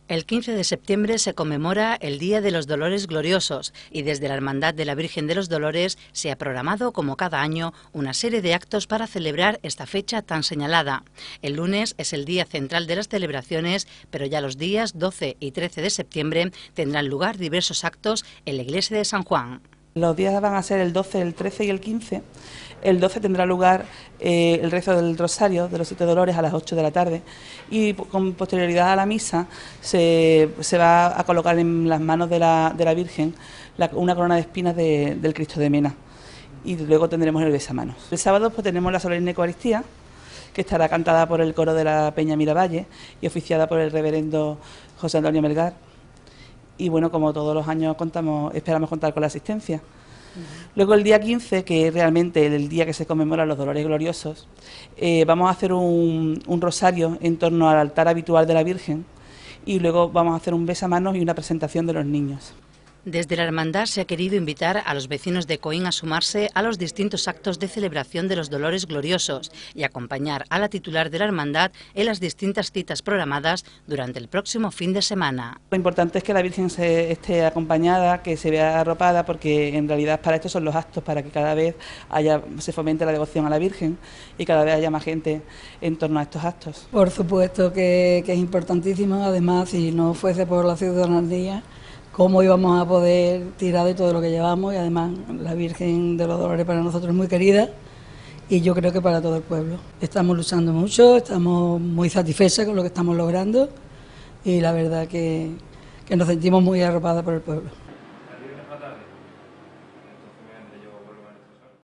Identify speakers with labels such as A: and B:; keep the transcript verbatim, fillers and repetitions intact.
A: El quince de septiembre se conmemora el Día de los Dolores Gloriosos y desde la Hermandad de la Virgen de los Dolores se ha programado, como cada año, una serie de actos para celebrar esta fecha tan señalada. El lunes es el día central de las celebraciones, pero ya los días doce y trece de septiembre tendrán lugar diversos actos en la iglesia de San Juan.
B: Los días van a ser el doce, el trece y el quince. El doce tendrá lugar eh, el rezo del Rosario de los Siete Dolores a las ocho de la tarde y con posterioridad a la misa se, se va a colocar en las manos de la, de la Virgen la, una corona de espinas de, del Cristo de Mena, y luego tendremos el besamanos. El sábado pues tenemos la solemne Eucaristía, que estará cantada por el coro de la Peña Miravalle y oficiada por el reverendo José Antonio Melgar. Y bueno, como todos los años contamos, esperamos contar con la asistencia. Uh-huh. Luego el día quince, que es realmente el día que se conmemoran los Dolores Gloriosos, eh, vamos a hacer un, un rosario en torno al altar habitual de la Virgen y luego vamos a hacer un besamanos y una presentación de los niños.
A: Desde la Hermandad se ha querido invitar a los vecinos de Coín a sumarse a los distintos actos de celebración de los Dolores Gloriosos y acompañar a la titular de la Hermandad en las distintas citas programadas durante el próximo fin de semana.
B: Lo importante es que la Virgen se esté acompañada, que se vea arropada, porque en realidad para esto son los actos, para que cada vez haya, se fomente la devoción a la Virgen y cada vez haya más gente en torno a estos actos.
C: Por supuesto que, que es importantísimo. Además, si no fuese por la ciudadanía, cómo íbamos a poder tirar de todo lo que llevamos. Y además la Virgen de los Dolores para nosotros es muy querida y yo creo que para todo el pueblo. Estamos luchando mucho, estamos muy satisfechas con lo que estamos logrando y la verdad que, que nos sentimos muy arropadas por el pueblo.